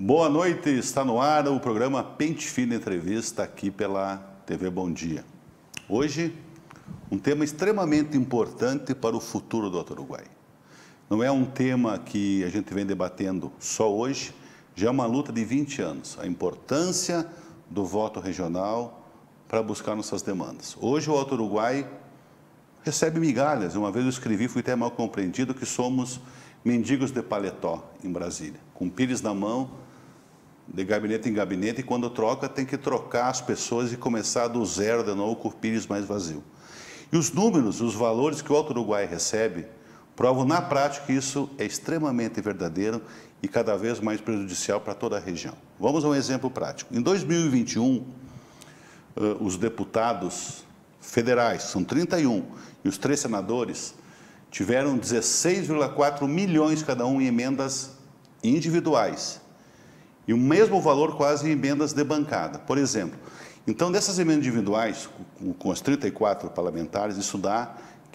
Boa noite, está no ar o programa Pente Fino Entrevista aqui pela TV Bom Dia. Hoje, um tema extremamente importante para o futuro do Alto Uruguai. Não é um tema que a gente vem debatendo só hoje, já é uma luta de 20 anos. A importância do voto regional para buscar nossas demandas. Hoje o Alto Uruguai recebe migalhas. Uma vez eu escrevi, fui até mal compreendido, que somos mendigos de paletó em Brasília, com pires na mão, de gabinete em gabinete, e quando troca tem que trocar as pessoas e começar do zero de novo com o pires mais vazio. E os números, os valores que o Alto Uruguai recebe, provam na prática que isso é extremamente verdadeiro e cada vez mais prejudicial para toda a região. Vamos a um exemplo prático. Em 2021, os deputados federais, são 31, e os 3 senadores, tiveram 16,4 milhões cada um em emendas individuais. E o mesmo valor quase em emendas de bancada. Por exemplo, então dessas emendas individuais, com as 34 parlamentares, isso dá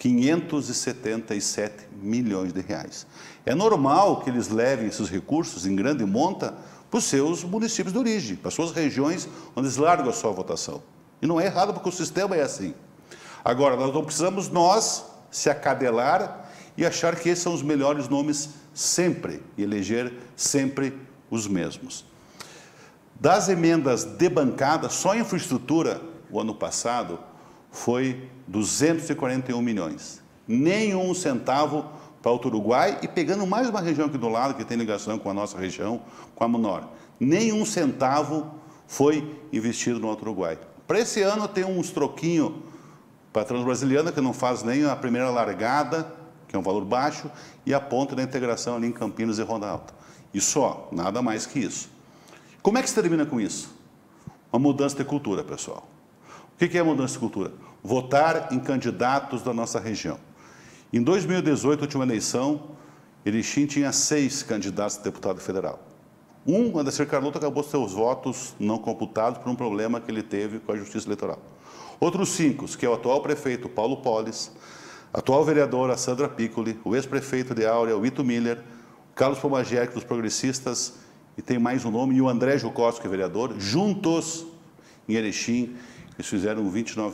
577 milhões de reais. É normal que eles levem esses recursos em grande monta para os seus municípios de origem, para as suas regiões onde eles largam a sua votação. E não é errado porque o sistema é assim. Agora, nós não precisamos se acadelar e achar que esses são os melhores nomes sempre e eleger sempre os mesmos. Das emendas de bancada, só em infraestrutura, o ano passado, foi 241 milhões. Nenhum centavo para o Alto Uruguai, e pegando mais uma região aqui do lado, que tem ligação com a nossa região, com a Munor. Nenhum centavo foi investido no Alto Uruguai. Para esse ano tem uns troquinhos para a Transbrasiliana, que não faz nem a primeira largada, que é um valor baixo, e a ponte da integração ali em Campinas e Ronda Alta. E só, nada mais que isso. Como é que se termina com isso? Uma mudança de cultura, pessoal. O que é mudança de cultura? Votar em candidatos da nossa região. Em 2018, última eleição, Erechim tinha 6 candidatos a deputado federal. Um, Adacir Carlotto, acabou seus votos não computados por um problema que ele teve com a Justiça Eleitoral. Outros 5, que é o atual prefeito Paulo Polis, a atual vereadora Sandra Piccoli, o ex-prefeito de Áurea, o Ito Miller, Carlos Pomaggieri, dos progressistas, e tem mais um nome, e o André Jucosco, que é vereador, juntos em Erechim, eles fizeram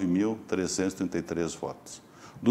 29.333 votos.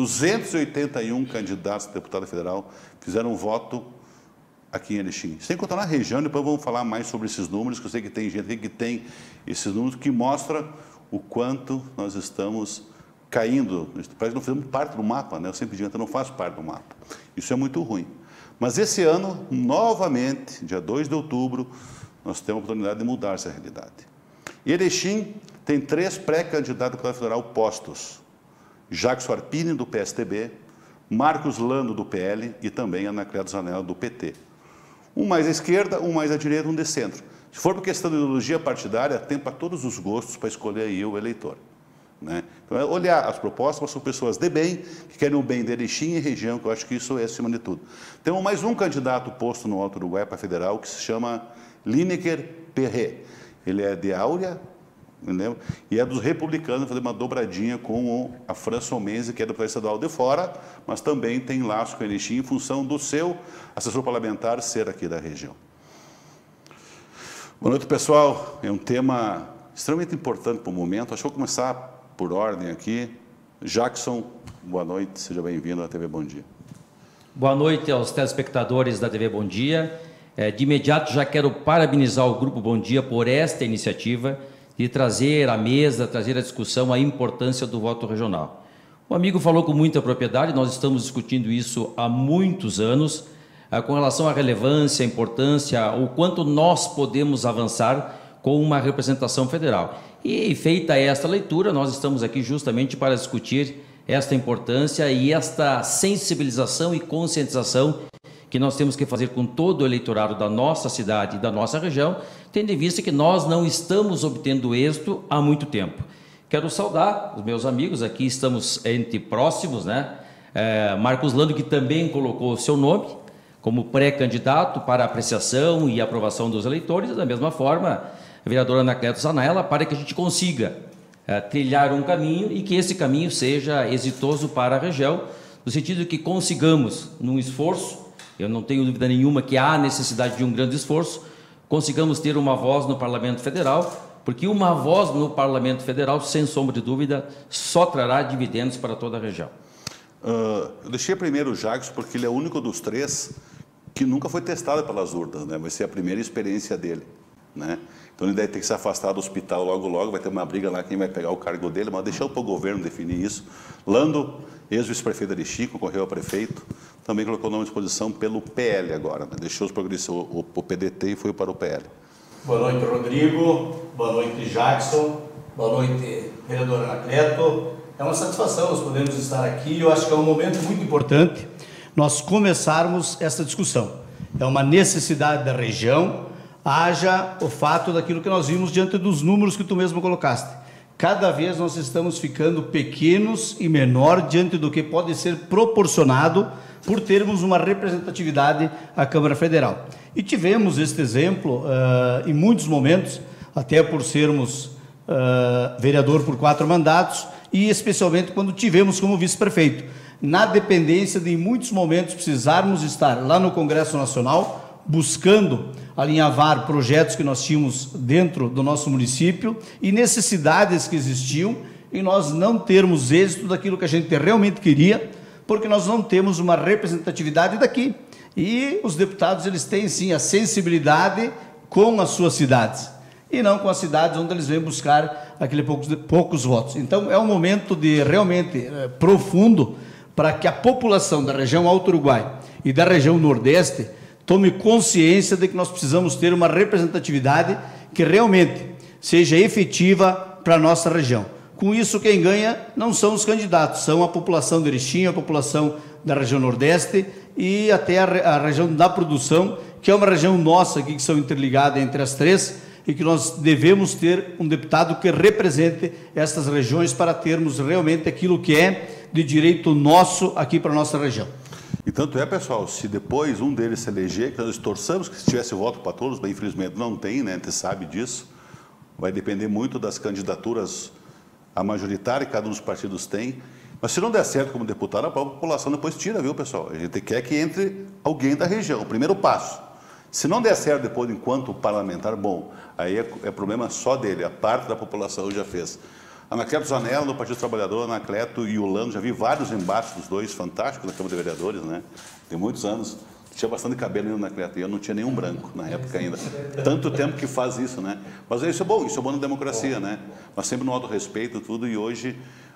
281 candidatos a deputado federal fizeram voto aqui em Erechim. Sem contar na região, depois vamos falar mais sobre esses números, que eu sei que tem gente que tem esses números, que mostra o quanto nós estamos caindo. Parece que não fizemos parte do mapa, né? Eu sempre digo, eu não faço parte do mapa. Isso é muito ruim. Mas esse ano, novamente, dia 2 de outubro, nós temos a oportunidade de mudar essa realidade. Erechim tem 3 pré-candidatos a deputado federal postos. Jacques Arpini, do PSTB, Marcos Lando, do PL, e também Anacleto Zanella, do PT. Um mais à esquerda, um mais à direita, um de centro. Se for por questão de ideologia partidária, tem para todos os gostos para escolher aí o eleitor. Né? Então, é olhar as propostas, mas são pessoas de bem, que querem o bem de Erechim e região, que eu acho que isso é acima de tudo. Temos mais um candidato posto no Alto Uruguai para federal, que se chama Lineker Perret. Ele é de Áurea, entendeu? E é dos republicanos, fazer uma dobradinha com a François Menze, que é deputado estadual de fora, mas também tem laço com Erechim, em função do seu assessor parlamentar ser aqui da região. Boa noite, pessoal. É um tema extremamente importante para o momento. Acho que vou começar por ordem aqui. Jackson, boa noite, seja bem-vindo à TV Bom Dia. Boa noite aos telespectadores da TV Bom Dia. De imediato já quero parabenizar o Grupo Bom Dia por esta iniciativa de trazer à mesa, trazer à discussão a importância do voto regional. O amigo falou com muita propriedade, nós estamos discutindo isso há muitos anos, com relação à relevância, à importância, o quanto nós podemos avançar com uma representação federal. E feita esta leitura, nós estamos aqui justamente para discutir esta importância e esta sensibilização e conscientização que nós temos que fazer com todo o eleitorado da nossa cidade e da nossa região, tendo em vista que nós não estamos obtendo êxito há muito tempo. Quero saudar os meus amigos, aqui estamos entre próximos, né? Marcos Lando, que também colocou o seu nome como pré-candidato para apreciação e aprovação dos eleitores, da mesma forma, a vereadora Anacleto Zanella, para que a gente consiga trilhar um caminho e que esse caminho seja exitoso para a região, no sentido de que consigamos, num esforço, eu não tenho dúvida nenhuma que há necessidade de um grande esforço, consigamos ter uma voz no Parlamento Federal, porque uma voz no Parlamento Federal, sem sombra de dúvida, só trará dividendos para toda a região. Eu deixei primeiro o Jackson porque ele é o único dos três que nunca foi testado pelas urnas, né? Vai ser a primeira experiência dele, né? Então ele deve ter que se afastar do hospital logo, vai ter uma briga lá quem vai pegar o cargo dele, mas deixar para o governo definir isso. Lando, ex-vice-prefeito de Erechim, concorreu a prefeito, também colocou o nome à disposição pelo PL agora, né? Deixou os progressistas, o PDT e foi para o PL. Boa noite, Rodrigo. Boa noite, Jackson. Boa noite, vereador Anacleto. É uma satisfação nós podemos estar aqui. Eu acho que é um momento muito importante nós começarmos essa discussão. É uma necessidade da região, haja o fato daquilo que nós vimos diante dos números que tu mesmo colocaste. Cada vez nós estamos ficando pequenos e menor diante do que pode ser proporcionado por termos uma representatividade à Câmara Federal. E tivemos este exemplo em muitos momentos, até por sermos vereador por 4 mandatos e especialmente quando tivemos como vice-prefeito, na dependência de em muitos momentos precisarmos estar lá no Congresso Nacional buscando alinhavar projetos que nós tínhamos dentro do nosso município e necessidades que existiam e nós não termos êxito daquilo que a gente realmente queria, porque nós não temos uma representatividade daqui. E os deputados, eles têm sim a sensibilidade com as suas cidades e não com as cidades onde eles vêm buscar aqueles poucos votos. Então é um momento de realmente profundo para que a população da região Alto Uruguai e da região Nordeste tome consciência de que nós precisamos ter uma representatividade que realmente seja efetiva para a nossa região. Com isso, quem ganha não são os candidatos, são a população de Erechim, a população da região Nordeste e até a região da produção, que é uma região nossa aqui, que são interligadas entre as três, e que nós devemos ter um deputado que represente essas regiões para termos realmente aquilo que é de direito nosso aqui para a nossa região. E tanto é, pessoal, se depois um deles se eleger, que nós torçamos que se tivesse voto para todos, mas infelizmente não tem, né? A gente sabe disso, vai depender muito das candidaturas a majoritária que cada um dos partidos tem. Mas se não der certo como deputado, a própria população depois tira, viu, pessoal? A gente quer que entre alguém da região, o primeiro passo. Se não der certo depois, enquanto parlamentar, bom, aí é problema só dele, a parte da população já fez. Anacleto Zanella, do Partido Trabalhador, Anacleto e o Lando, já vi vários embates dos dois, fantásticos na Câmara de Vereadores, né? Tem muitos anos, tinha bastante cabelo ainda no Anacleto, e eu não tinha nenhum branco na época ainda. Tanto tempo que faz isso, né? Mas isso é bom na democracia, né? Mas sempre no alto respeito tudo, e hoje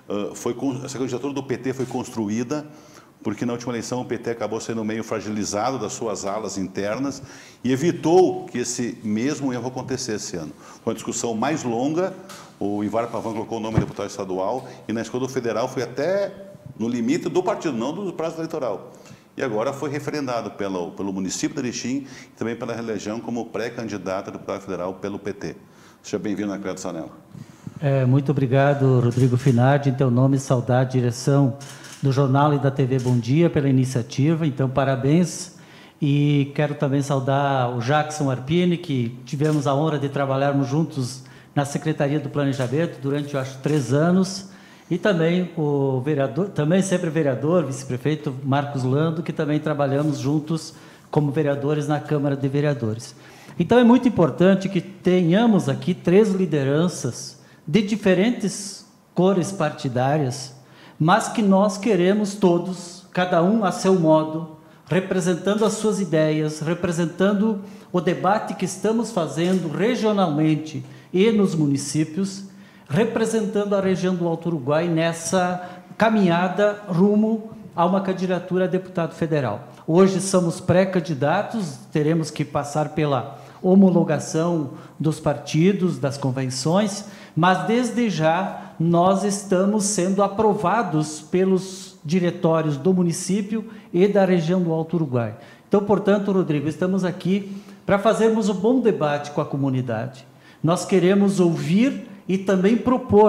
essa candidatura do PT foi construída, porque na última eleição o PT acabou sendo meio fragilizado das suas alas internas e evitou que esse mesmo erro acontecesse esse ano. Foi uma discussão mais longa, o Ivar Pavan colocou o nome de deputado estadual e na escolha do federal foi até no limite do partido, não do prazo eleitoral. E agora foi referendado pelo município de Erechim e também pela reeleição como pré-candidata a deputado federal pelo PT. Seja bem-vindo, Anacleto Zanella. Muito obrigado, Rodrigo Finardi, em teu nome, saudar a direção do jornal e da TV Bom Dia pela iniciativa, então parabéns, e quero também saudar o Jackson Arpini, que tivemos a honra de trabalharmos juntos na Secretaria do Planejamento durante, eu acho, 3 anos, e também o vereador, também sempre vereador, vice-prefeito Marcos Lando, que também trabalhamos juntos como vereadores na Câmara de Vereadores. Então é muito importante que tenhamos aqui 3 lideranças de diferentes cores partidárias, mas que nós queremos todos, cada um a seu modo, representando as suas ideias, representando o debate que estamos fazendo regionalmente e nos municípios, representando a região do Alto Uruguai nessa caminhada rumo a uma candidatura a deputado federal. Hoje somos pré-candidatos, teremos que passar pela homologação dos partidos, das convenções, mas desde já nós estamos sendo aprovados pelos diretórios do município e da região do Alto Uruguai. Então, portanto, Rodrigo, estamos aqui para fazermos um bom debate com a comunidade. Nós queremos ouvir e também propor.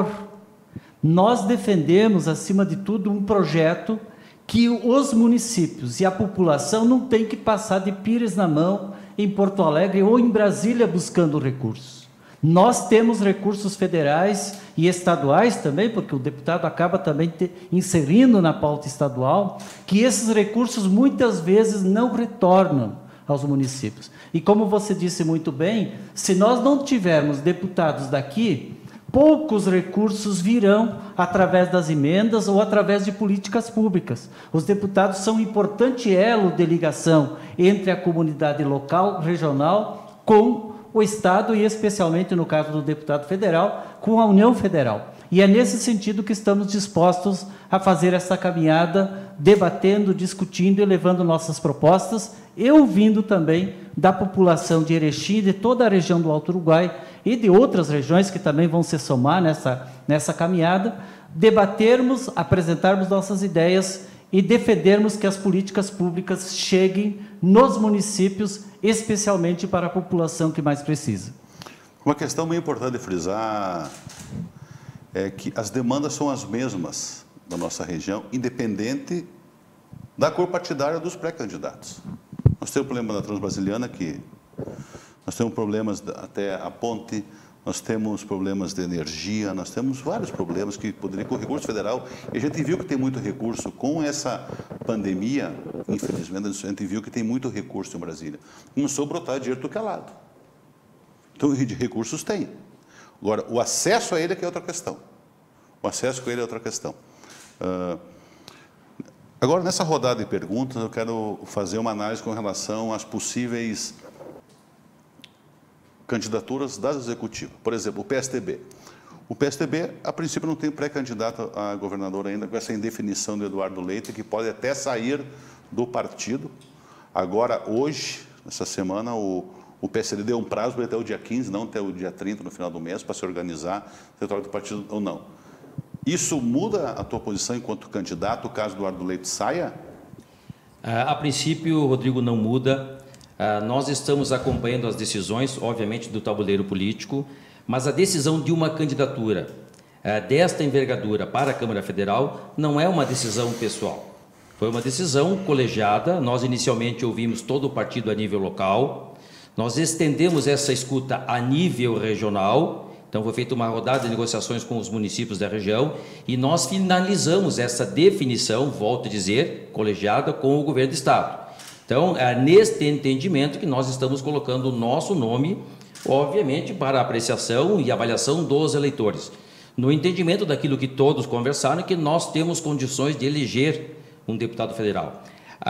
Nós defendemos, acima de tudo, um projeto que os municípios e a população não tem que passar de pires na mão em Porto Alegre ou em Brasília buscando recursos. Nós temos recursos federais e estaduais também, porque o deputado acaba também inserindo na pauta estadual, que esses recursos muitas vezes não retornam aos municípios. E como você disse muito bem, se nós não tivermos deputados daqui, poucos recursos virão através das emendas ou através de políticas públicas. Os deputados são um importante elo de ligação entre a comunidade local, regional, com o Estado e, especialmente no caso do deputado federal, com a União Federal. E é nesse sentido que estamos dispostos a fazer essa caminhada, debatendo, discutindo e levando nossas propostas, e ouvindo também da população de Erechim, de toda a região do Alto Uruguai e de outras regiões que também vão se somar nessa caminhada, debatermos, apresentarmos nossas ideias e defendermos que as políticas públicas cheguem nos municípios, especialmente para a população que mais precisa. Uma questão muito importante de frisar é que as demandas são as mesmas da nossa região, independente da cor partidária dos pré-candidatos. Nós temos o problema da Transbrasiliana, que nós temos problemas até a ponte, nós temos problemas de energia, nós temos vários problemas que poderiam, com o recurso federal, e a gente viu que tem muito recurso. Com essa pandemia, infelizmente, a gente viu que tem muito recurso em Brasília. Começou a brotar dinheiro do que é lado. Então, de recursos tem. Agora, o acesso a ele é que é outra questão. O acesso a ele é outra questão. Agora, nessa rodada de perguntas, eu quero fazer uma análise com relação às possíveis candidaturas das executivas. Por exemplo, o PSDB. O PSDB, a princípio, não tem pré-candidato a governador ainda, com essa indefinição do Eduardo Leite, que pode até sair do partido. Agora, hoje, essa semana, o PSD deu um prazo até o dia 15, não até o dia 30, no final do mês, para se organizar, se troca do partido ou não. Isso muda a tua posição enquanto candidato, caso Eduardo Leite saia? A princípio, Rodrigo, não muda. Nós estamos acompanhando as decisões, obviamente, do tabuleiro político, mas a decisão de uma candidatura desta envergadura para a Câmara Federal não é uma decisão pessoal. Foi uma decisão colegiada. Nós inicialmente ouvimos todo o partido a nível local, nós estendemos essa escuta a nível regional, então foi feita uma rodada de negociações com os municípios da região e nós finalizamos essa definição, volto a dizer, colegiada com o governo do Estado. Então, é neste entendimento que nós estamos colocando o nosso nome, obviamente, para apreciação e avaliação dos eleitores. No entendimento daquilo que todos conversaram, que nós temos condições de eleger um deputado federal.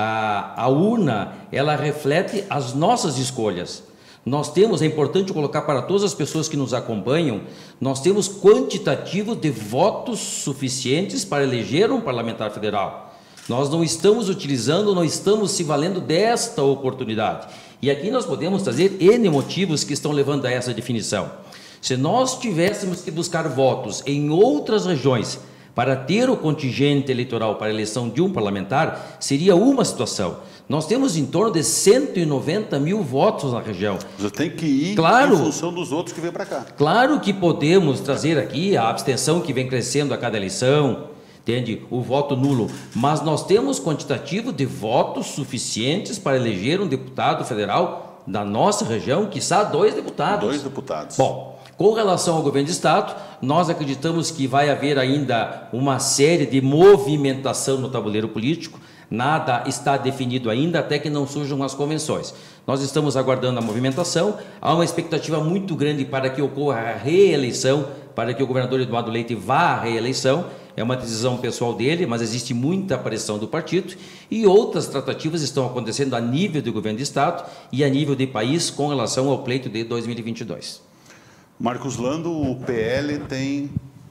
A urna, ela reflete as nossas escolhas. Nós temos, é importante colocar para todas as pessoas que nos acompanham, nós temos quantitativo de votos suficientes para eleger um parlamentar federal. Nós não estamos utilizando, não estamos se valendo desta oportunidade. E aqui nós podemos trazer N motivos que estão levando a essa definição. Se nós tivéssemos que buscar votos em outras regiões para ter o contingente eleitoral para a eleição de um parlamentar, seria uma situação. Nós temos em torno de 190 mil votos na região. Você tem que ir claro, em função dos outros que vêm para cá. Claro que podemos trazer aqui a abstenção que vem crescendo a cada eleição, entende? O voto nulo, mas nós temos quantitativo de votos suficientes para eleger um deputado federal da nossa região, quiçá 2 deputados. 2 deputados. Bom, com relação ao governo de Estado, nós acreditamos que vai haver ainda uma série de movimentação no tabuleiro político. Nada está definido ainda até que não surjam as convenções. Nós estamos aguardando a movimentação, há uma expectativa muito grande para que ocorra a reeleição, para que o governador Eduardo Leite vá à reeleição. É uma decisão pessoal dele, mas existe muita pressão do partido e outras tratativas estão acontecendo a nível do governo de Estado e a nível de país com relação ao pleito de 2022. Marcos Lando, o PL tem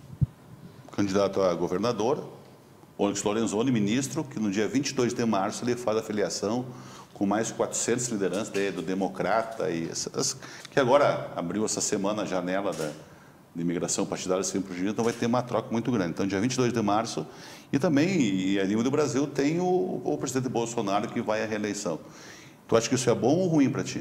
candidato a governador, Onyx Lorenzoni, ministro, que no dia 22 de março ele faz a filiação com mais de 400 lideranças do Democrata, que agora abriu essa semana a janela de imigração partidária sempre pro então vai ter uma troca muito grande. Então, dia 22 de março, e também, e a nível do Brasil, tem o presidente Bolsonaro que vai à reeleição. Tu acha que isso é bom ou ruim para ti?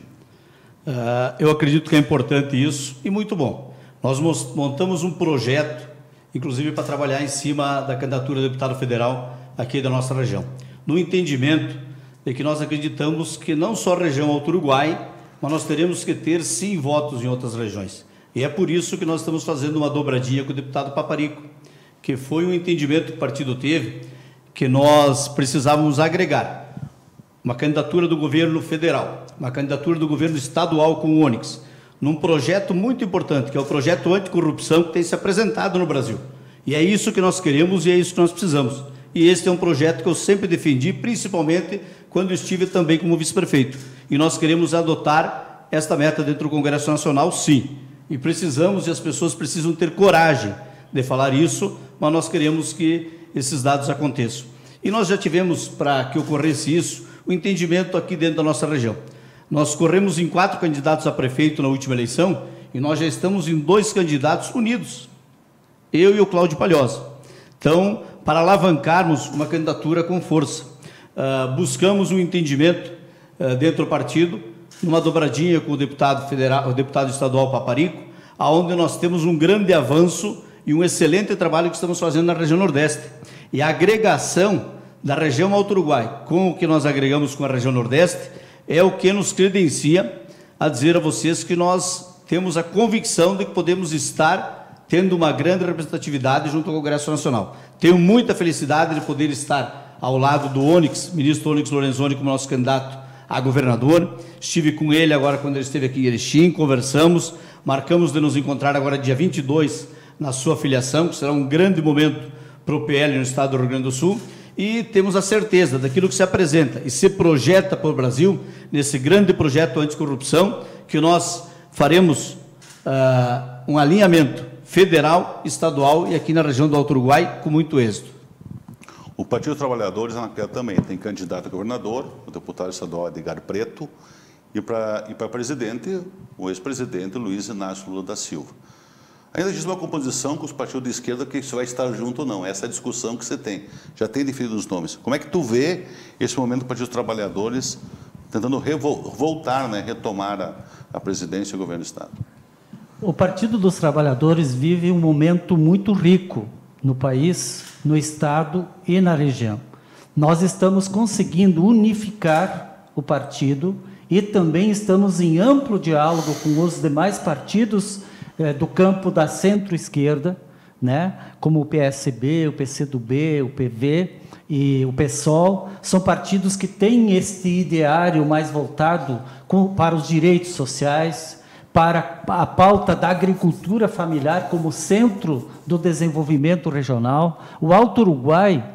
Eu acredito que é importante isso e muito bom. Nós montamos um projeto, inclusive para trabalhar em cima da candidatura do deputado federal aqui da nossa região. No entendimento de que nós acreditamos que não só a região Alto Uruguai, mas nós teremos que ter sim votos em outras regiões. E é por isso que nós estamos fazendo uma dobradinha com o deputado Paparico, que foi um entendimento que o partido teve, que nós precisávamos agregar uma candidatura do governo federal, uma candidatura do governo estadual com o Onyx, num projeto muito importante, que é o projeto anticorrupção que tem se apresentado no Brasil. E é isso que nós queremos e é isso que nós precisamos. E este é um projeto que eu sempre defendi, principalmente quando estive também como vice-prefeito. E nós queremos adotar esta meta dentro do Congresso Nacional, sim. E precisamos, e as pessoas precisam ter coragem de falar isso, mas nós queremos que esses dados aconteçam. E nós já tivemos, para que ocorresse isso, o entendimento aqui dentro da nossa região. Nós corremos em 4 candidatos a prefeito na última eleição e nós já estamos em 2 candidatos unidos, eu e o Cláudio Palhoça. Então, para alavancarmos uma candidatura com força, buscamos um entendimento dentro do partido, numa dobradinha com o deputado federal, o deputado estadual Paparico, aonde nós temos um grande avanço e um excelente trabalho que estamos fazendo na região Nordeste. E a agregação da região Alto Uruguai com o que nós agregamos com a região Nordeste é o que nos credencia a dizer a vocês que nós temos a convicção de que podemos estar tendo uma grande representatividade junto ao Congresso Nacional. Tenho muita felicidade de poder estar ao lado do Onyx, ministro Onyx Lorenzoni, como nosso candidato a governador. Estive com ele agora quando ele esteve aqui em Erechim, conversamos, marcamos de nos encontrar agora dia 22 na sua filiação, que será um grande momento para o PL no estado do Rio Grande do Sul, e temos a certeza daquilo que se apresenta e se projeta para o Brasil, nesse grande projeto anticorrupção, que nós faremos um alinhamento federal, estadual e aqui na região do Alto Uruguai com muito êxito. O Partido dos Trabalhadores também tem candidato a governador, o deputado estadual Edgar Preto, e para presidente, o ex-presidente Luiz Inácio Lula da Silva. Ainda existe uma composição com os partidos de esquerda que isso vai estar junto ou não. Essa é a discussão que você tem. Já tem definido os nomes. Como é que tu vê esse momento do Partido dos Trabalhadores tentando voltar, né, retomar a presidência e o governo do Estado? O Partido dos Trabalhadores vive um momento muito rico no país, no Estado e na região. Nós estamos conseguindo unificar o partido e também estamos em amplo diálogo com os demais partidos do campo da centro-esquerda, né, como o PSB, o PCdoB, o PV e o PSOL, são partidos que têm este ideário mais voltado para os direitos sociais, para a pauta da agricultura familiar como centro do desenvolvimento regional. O Alto Uruguai,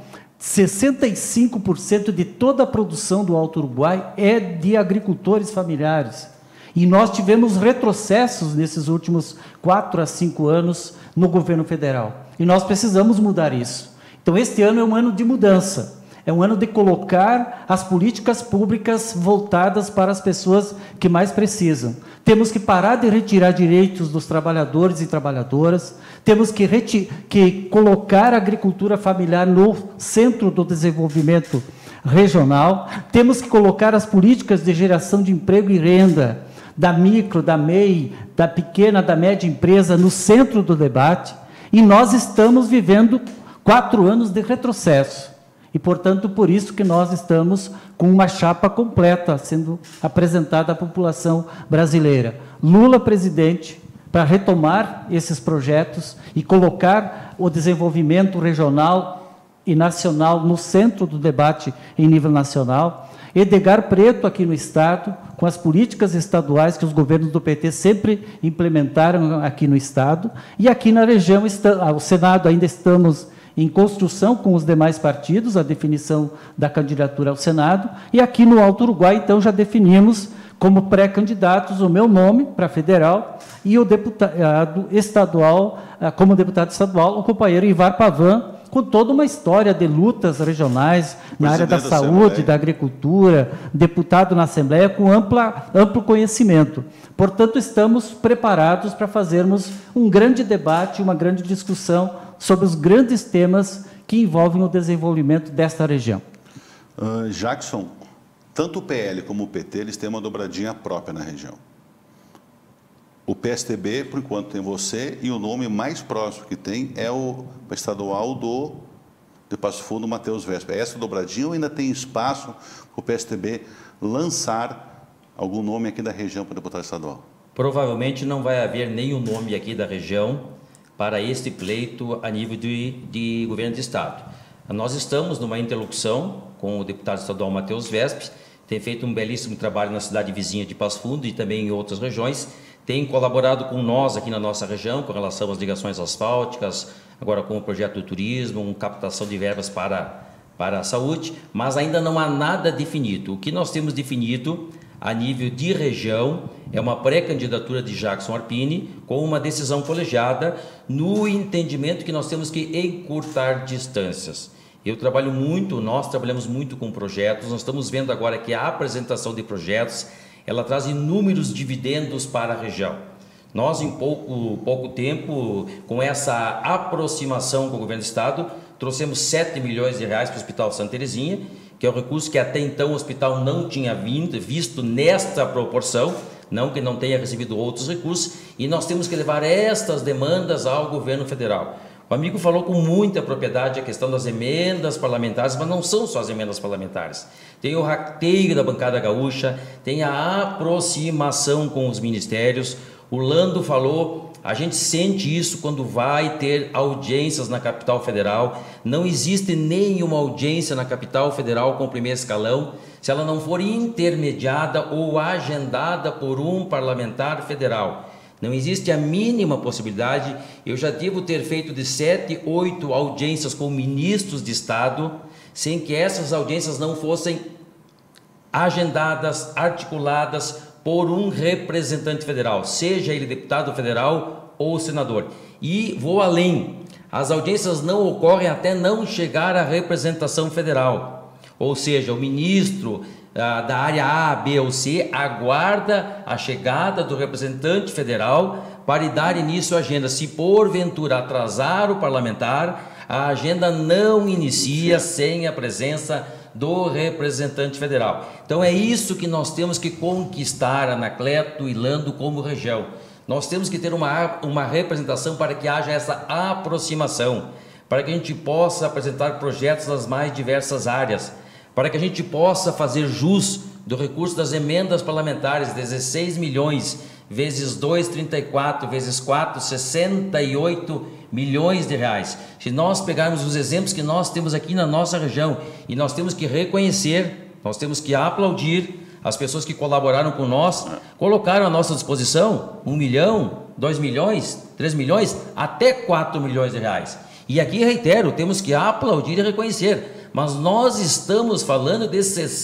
65% de toda a produção do Alto Uruguai é de agricultores familiares. E nós tivemos retrocessos nesses últimos 4 a 5 anos no governo federal. E nós precisamos mudar isso. Então, este ano é um ano de mudança. É um ano de colocar as políticas públicas voltadas para as pessoas que mais precisam. Temos que parar de retirar direitos dos trabalhadores e trabalhadoras. Temos que colocar a agricultura familiar no centro do desenvolvimento regional. Temos que colocar as políticas de geração de emprego e renda da micro, da MEI, da pequena, da média empresa no centro do debate, e nós estamos vivendo 4 anos de retrocesso. E, portanto, por isso que nós estamos com uma chapa completa sendo apresentada à população brasileira. Lula presidente, para retomar esses projetos e colocar o desenvolvimento regional e nacional no centro do debate em nível nacional. Edgar Preto aqui no Estado, com as políticas estaduais que os governos do PT sempre implementaram aqui no Estado, e aqui na região, o Senado ainda estamos em construção com os demais partidos, a definição da candidatura ao Senado, e aqui no Alto Uruguai, então, já definimos como pré-candidatos o meu nome para federal e o deputado estadual, como deputado estadual, o companheiro Ivar Pavan, com toda uma história de lutas regionais na área da saúde, da agricultura, deputado na Assembleia com amplo conhecimento. Portanto, estamos preparados para fazermos um grande debate, uma grande discussão sobre os grandes temas que envolvem o desenvolvimento desta região. Jackson, tanto o PL como o PT, eles têm uma dobradinha própria na região. O PSDB, por enquanto, tem você, e o nome mais próximo que tem é o estadual de Passo Fundo, Matheus Vespa. É essa dobradinha ou ainda tem espaço para o PSDB lançar algum nome aqui da região para o deputado estadual? Provavelmente não vai haver nenhum nome aqui da região para este pleito a nível de governo de Estado. Nós estamos numa interlocução com o deputado estadual Matheus Vespa, tem feito um belíssimo trabalho na cidade vizinha de Passo Fundo e também em outras regiões, tem colaborado com nós aqui na nossa região, com relação às ligações asfálticas, agora com o projeto do turismo, com captação de verbas para a saúde, mas ainda não há nada definido. O que nós temos definido a nível de região é uma pré-candidatura de Jackson Arpini com uma decisão colegiada no entendimento que nós temos que encurtar distâncias. Nós trabalhamos muito com projetos, nós estamos vendo agora que a apresentação de projetos, ela traz inúmeros dividendos para a região. Nós, em pouco tempo, com essa aproximação com o governo do estado, trouxemos 7 milhões de reais para o Hospital Santa Terezinha, que é um recurso que até então o hospital não tinha visto nesta proporção, não que não tenha recebido outros recursos, e nós temos que levar estas demandas ao governo federal. O amigo falou com muita propriedade a questão das emendas parlamentares, mas não são só as emendas parlamentares. Tem o rateio da bancada gaúcha, tem a aproximação com os ministérios. O Lando falou, a gente sente isso quando vai ter audiências na capital federal. Não existe nenhuma audiência na capital federal com o primeiro escalão se ela não for intermediada ou agendada por um parlamentar federal. Não existe a mínima possibilidade. Eu já devo ter feito de 7, 8 audiências com ministros de Estado, sem que essas audiências não fossem agendadas, articuladas por um representante federal, seja ele deputado federal ou senador. E vou além, as audiências não ocorrem até não chegar à representação federal, ou seja, o ministro da área A, B ou C aguarda a chegada do representante federal para dar início à agenda. Se porventura atrasar o parlamentar, a agenda não inicia sem a presença do representante federal. Então é isso que nós temos que conquistar, Anacleto e Lando, como região. Nós temos que ter uma representação para que haja essa aproximação, para que a gente possa apresentar projetos nas mais diversas áreas, para que a gente possa fazer jus do recurso das emendas parlamentares, 16 milhões, vezes 2, 34, vezes 4, 68 milhões de reais. Se nós pegarmos os exemplos que nós temos aqui na nossa região, e nós temos que reconhecer, nós temos que aplaudir as pessoas que colaboraram com nós, colocaram à nossa disposição 1 milhão, 2 milhões, 3 milhões, até 4 milhões de reais. E aqui, reitero, temos que aplaudir e reconhecer. Mas nós estamos falando de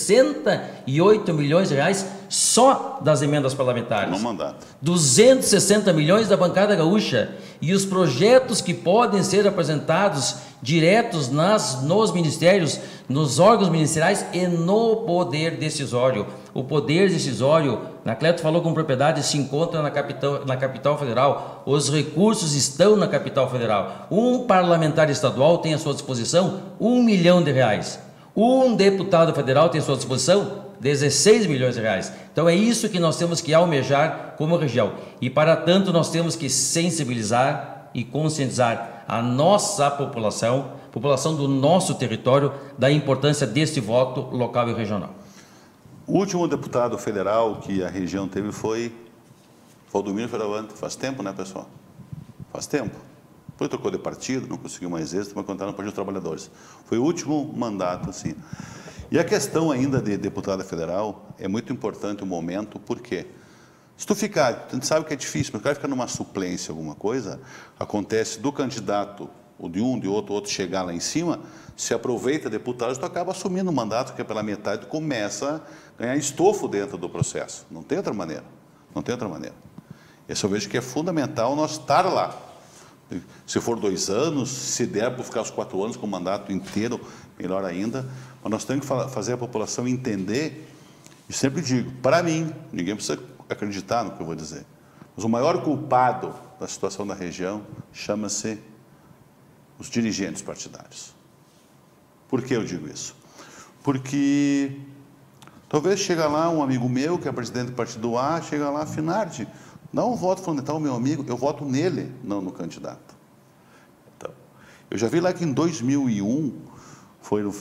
68 milhões de reais só das emendas parlamentares. No mandato. 260 milhões da bancada gaúcha. E os projetos que podem ser apresentados diretos nos ministérios, nos órgãos ministeriais e no poder decisório. O poder decisório, Anacleto falou com propriedade, se encontra na capital federal. Os recursos estão na capital federal. Um parlamentar estadual tem à sua disposição 1 milhão de reais. Um deputado federal tem à sua disposição 16 milhões de reais. Então é isso que nós temos que almejar como região. E para tanto nós temos que sensibilizar e conscientizar a nossa população do nosso território, da importância deste voto local e regional. O último deputado federal que a região teve foi Valdomiro Fioravante. Faz tempo, né, pessoal? Faz tempo. Depois trocou de partido, não conseguiu mais êxito, mas contaram para os trabalhadores. Foi o último mandato, assim. E a questão ainda de deputada federal é muito importante o momento, porque se tu ficar, a gente sabe que é difícil, mas o cara fica numa suplência, alguma coisa, acontece do candidato, ou de um, de outro chegar lá em cima, se aproveita deputados, tu acaba assumindo o mandato, que é pela metade, tu começa a ganhar estofo dentro do processo. Não tem outra maneira. Não tem outra maneira. Esse eu vejo que é fundamental nós estar lá. Se for 2 anos, se der para ficar os 4 anos com o mandato inteiro, melhor ainda. Mas nós temos que fazer a população entender, e sempre digo, para mim, ninguém precisa acreditar no que eu vou dizer, mas o maior culpado da situação da região chama-se os dirigentes partidários. Por que eu digo isso? Porque talvez chega lá um amigo meu, que é presidente do partido A, chega lá, Finardi, dá um voto fundamental ao meu amigo, eu voto nele, não no candidato. Então, eu já vi lá que em 2001, foi no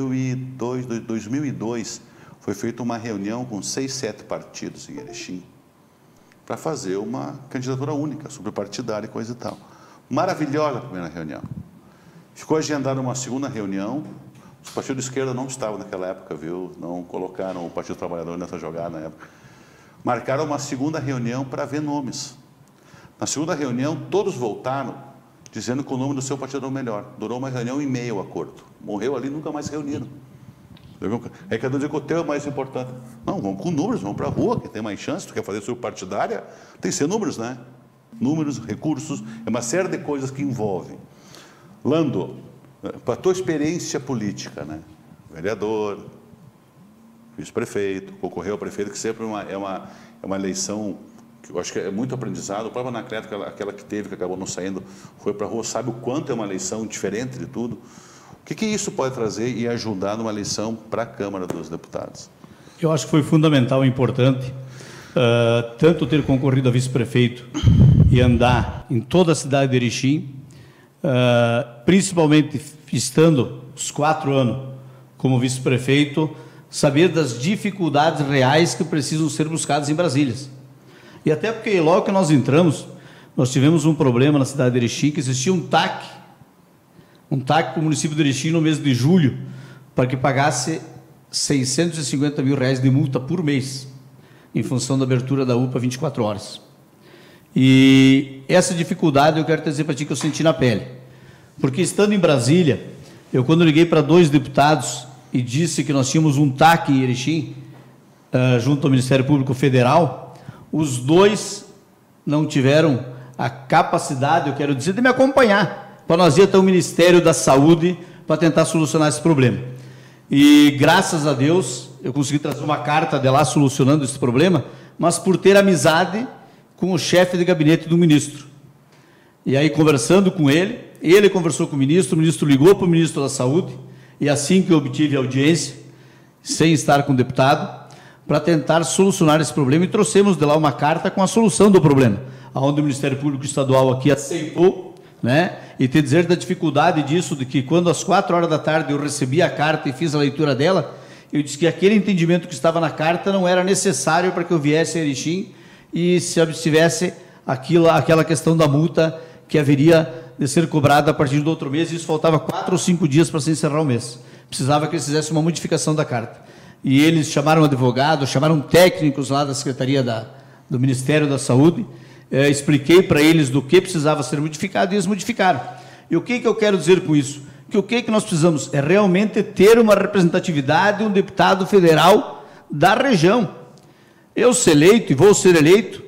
2002, foi feita uma reunião com 6, 7 partidos em Erechim, para fazer uma candidatura única, sobrepartidária e coisa e tal. Maravilhosa a primeira reunião. Ficou agendada uma segunda reunião, Os partidos de esquerda não estavam naquela época, viu? Não colocaram o Partido Trabalhador nessa jogada na época. Marcaram uma segunda reunião para ver nomes. Na segunda reunião, todos voltaram dizendo que o nome do seu partido era o melhor. Durou uma reunião e meia o acordo. Morreu ali, nunca mais se reuniram. É que eu dizer que o teu é mais importante. Não, vamos com números, vamos para a rua, que tem mais chance. Tu quer fazer subpartidária? Tem que ser números, né? Números, recursos, é uma série de coisas que envolvem. Lando, para a tua experiência política, né? Vereador, vice-prefeito, concorreu ao prefeito, que sempre é uma eleição que eu acho que é muito aprendizado. O próprio Anacleto, aquela que teve, que acabou não saindo, foi para a rua, sabe o quanto é uma eleição diferente de tudo. O que isso pode trazer e ajudar numa eleição para a Câmara dos Deputados? Eu acho que foi fundamental e importante, tanto ter concorrido a vice-prefeito e andar em toda a cidade de Erechim, principalmente estando os 4 anos como vice-prefeito, saber das dificuldades reais que precisam ser buscadas em Brasília. E até porque logo que nós entramos, nós tivemos um problema na cidade de Erechim, que existia um TAC para o município de Erechim no mês de julho, para que pagasse R$650 mil de multa por mês, em função da abertura da UPA 24 horas. E essa dificuldade eu quero dizer para ti que eu senti na pele. Porque estando em Brasília, eu quando liguei para 2 deputados e disse que nós tínhamos um TAC em Erechim, junto ao Ministério Público Federal, os 2 não tiveram a capacidade, eu quero dizer, de me acompanhar, para nós ir até o Ministério da Saúde para tentar solucionar esse problema. E, graças a Deus, eu consegui trazer uma carta de lá solucionando esse problema, mas por ter amizade com o chefe de gabinete do ministro. E aí, conversando com ele conversou com o ministro ligou para o ministro da Saúde, e assim que eu obtive audiência, sem estar com o deputado, para tentar solucionar esse problema, e trouxemos de lá uma carta com a solução do problema, onde o Ministério Público Estadual aqui aceitou, né, e te dizer da dificuldade disso, de que quando às 4 horas da tarde eu recebi a carta e fiz a leitura dela, eu disse que aquele entendimento que estava na carta não era necessário para que eu viesse a Erechim e se obtivesse aquela questão da multa que haveria de ser cobrada a partir do outro mês, e isso faltava 4 ou 5 dias para se encerrar o mês. Precisava que eles fizessem uma modificação da carta. E eles chamaram advogados, chamaram técnicos lá da Secretaria do Ministério da Saúde, expliquei para eles do que precisava ser modificado e eles modificaram. E o que eu quero dizer com isso? Que o que nós precisamos é realmente ter uma representatividade, um deputado federal da região. Eu ser eleito e vou ser eleito,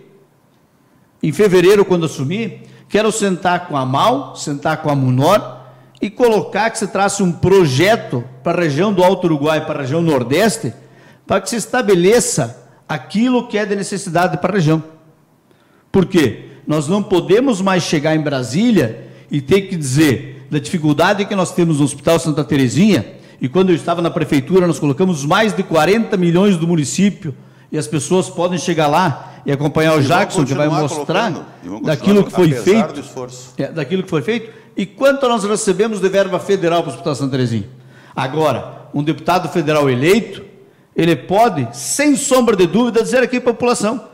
em fevereiro, quando assumir, quero sentar com a MAU, sentar com a MUNOR e colocar que se trace um projeto para a região do Alto Uruguai, para a região Nordeste, para que se estabeleça aquilo que é de necessidade para a região. Por quê? Nós não podemos mais chegar em Brasília e ter que dizer da dificuldade que nós temos no Hospital Santa Terezinha, e quando eu estava na prefeitura, nós colocamos mais de 40 milhões do município, e as pessoas podem chegar lá e acompanhar o Jackson, que vai mostrar daquilo que foi feito, daquilo que foi feito, e quanto nós recebemos de verba federal para o Hospital Santa Terezinha. Agora, um deputado federal eleito, ele pode, sem sombra de dúvida, dizer aqui para a população,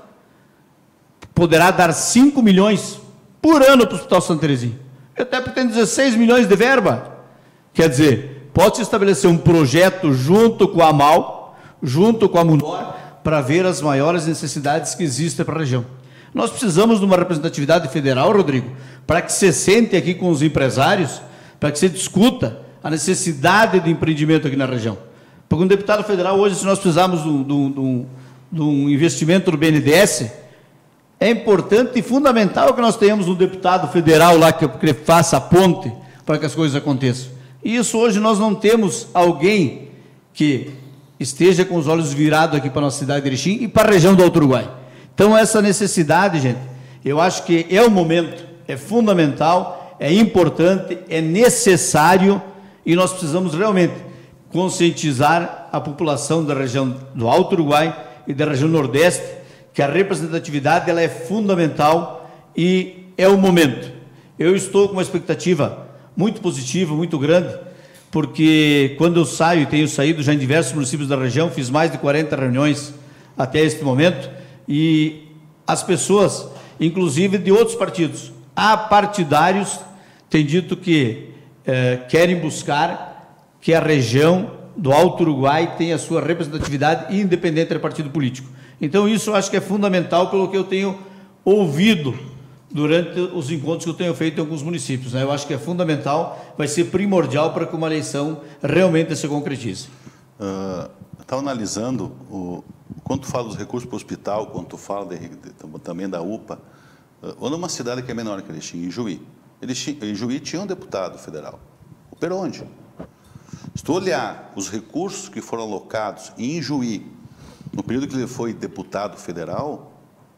poderá dar 5 milhões por ano para o Hospital Santa Terezinha. Eu até pretendo 16 milhões de verba. Quer dizer, pode-se estabelecer um projeto junto com a MAU, junto com a MUNOR, para ver as maiores necessidades que existem para a região. Nós precisamos de uma representatividade federal, Rodrigo, para que se sente aqui com os empresários, para que se discuta a necessidade de empreendimento aqui na região. Porque um deputado federal hoje, se nós precisarmos de um investimento do BNDES, é importante e fundamental que nós tenhamos um deputado federal lá que faça a ponte para que as coisas aconteçam. E isso hoje nós não temos alguém que esteja com os olhos virados aqui para a nossa cidade de Erechim e para a região do Alto Uruguai. Então, essa necessidade, gente, eu acho que é o momento, é fundamental, é importante, é necessário, e nós precisamos realmente conscientizar a população da região do Alto Uruguai e da região Nordeste, que a representatividade ela é fundamental e é o momento. Eu estou com uma expectativa muito positiva, muito grande, porque quando eu saio, e tenho saído já em diversos municípios da região, fiz mais de 40 reuniões até este momento, e as pessoas, inclusive de outros partidos, apartidários, têm dito que querem buscar que a região do Alto Uruguai tenha a sua representatividade independente do partido político. Então, isso eu acho que é fundamental pelo que eu tenho ouvido durante os encontros que eu tenho feito em alguns municípios, né? Eu acho que é fundamental, vai ser primordial para que uma eleição realmente se concretize. Estava analisando, quando tu fala dos recursos para o hospital, quando tu fala também da UPA, ou numa cidade que é menor que Erechim, em Juí. Em Juí tinha um deputado federal, o Peronde. Se tu olhar os recursos que foram alocados em Juí, no período que ele foi deputado federal,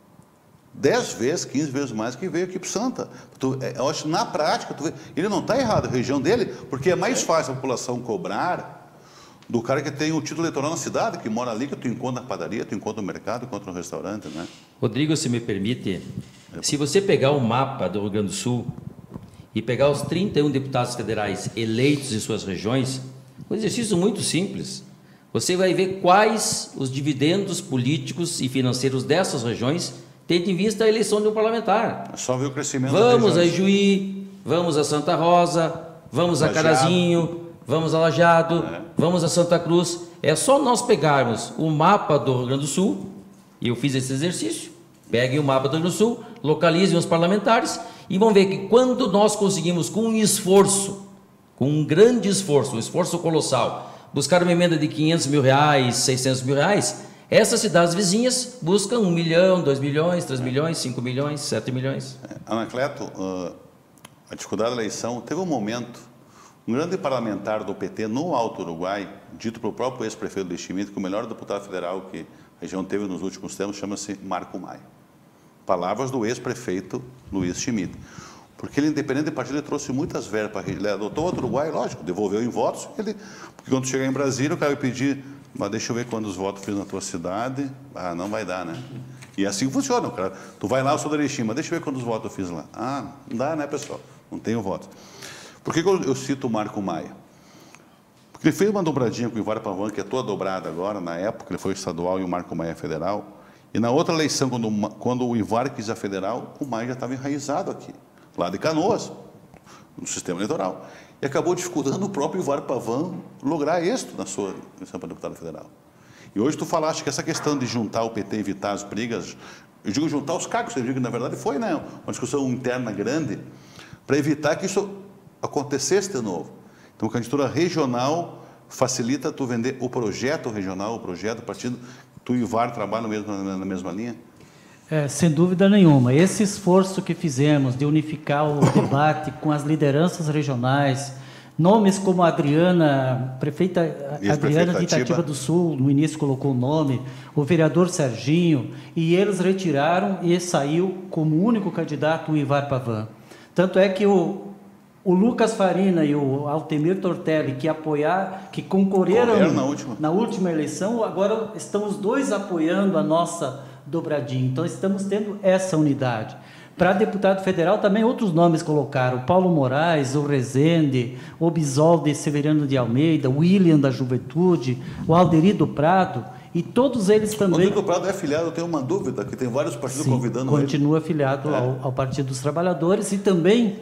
10 vezes, 15 vezes mais que veio aqui para Santa. Eu acho que na prática, ele não está errado, a região dele, porque é mais fácil a população cobrar do cara que tem o título eleitoral na cidade, que mora ali, que tu encontra na padaria, tu encontra no mercado, encontra no restaurante, né? Rodrigo, se me permite, se você pegar o mapa do Rio Grande do Sul e pegar os 31 deputados federais eleitos em suas regiões, um exercício muito simples. Você vai ver quais os dividendos políticos e financeiros dessas regiões, tendo em vista a eleição de um parlamentar. É só ver o crescimento. Vamos a Ijuí, vamos a Santa Rosa, vamos a Carazinho, vamos a Lajeado, vamos a Santa Cruz. É só nós pegarmos o mapa do Rio Grande do Sul, e eu fiz esse exercício, peguem o mapa do Rio Grande do Sul, localizem os parlamentares, e vão ver que quando nós conseguimos, com um esforço, com um grande esforço, um esforço colossal, buscar uma emenda de 500 mil reais, 600 mil reais, essas cidades vizinhas buscam 1 milhão, 2 milhões, 3 milhões, 5 milhões, 7 milhões. Anacleto, a dificuldade da eleição, teve um momento, um grande parlamentar do PT no Alto Uruguai, dito pelo próprio ex-prefeito de Schmidt, que o melhor deputado federal que a região teve nos últimos tempos, chama-se Marco Maia. Palavras do ex-prefeito Luiz Schmidt. Porque ele, independente do partido, ele trouxe muitas verbas para a região. Ele adotou o Uruguai, lógico, devolveu em votos. Porque quando chegar em Brasília, o cara vai pedir, mas deixa eu ver quantos votos fiz na tua cidade. Ah, não vai dar, né? E assim funciona, cara. Tu vai lá, eu sou da Erechim, mas deixa eu ver quantos votos eu fiz lá. Ah, não dá, né, pessoal? Não tenho voto. Por que eu cito o Marco Maia? Porque ele fez uma dobradinha com o Ivar Pavan, que é toda dobrada agora, na época, ele foi estadual e o Marco Maia é federal. E na outra eleição, quando o Ivar quis a federal, o Maia já estava enraizado aqui, lá de Canoas, no sistema eleitoral. E acabou dificultando o próprio Ivar Pavan lograr êxito na sua eleição para deputado federal. E hoje tu falaste que essa questão de juntar o PT e evitar as brigas, eu digo juntar os cargos, eu digo que na verdade foi, né, uma discussão interna grande, para evitar que isso acontecesse de novo. Então, a candidatura regional facilita tu vender o projeto regional, o projeto partido. Tu e o Ivar trabalham na mesma linha? Sem dúvida nenhuma. Esse esforço que fizemos de unificar o debate com as lideranças regionais, nomes como a Adriana, prefeita Adriana de Itatiba do Sul, no início colocou o nome, o vereador Serginho, e eles retiraram e saiu como único candidato o Ivar Pavan. Tanto é que o Lucas Farina e o Altemir Tortelli, que concorreram na última eleição, agora estão os dois apoiando a nossa dobradinha. Então, estamos tendo essa unidade. Para deputado federal, também outros nomes colocaram: o Paulo Moraes, o Rezende, o Bisol de Severiano de Almeida, o William da Juventude, o Alderi do Prado, e todos eles também... O Alderi do Prado é afiliado, eu tenho uma dúvida, que tem vários partidos convidando ele. Continua afiliado ao Partido dos Trabalhadores, e também...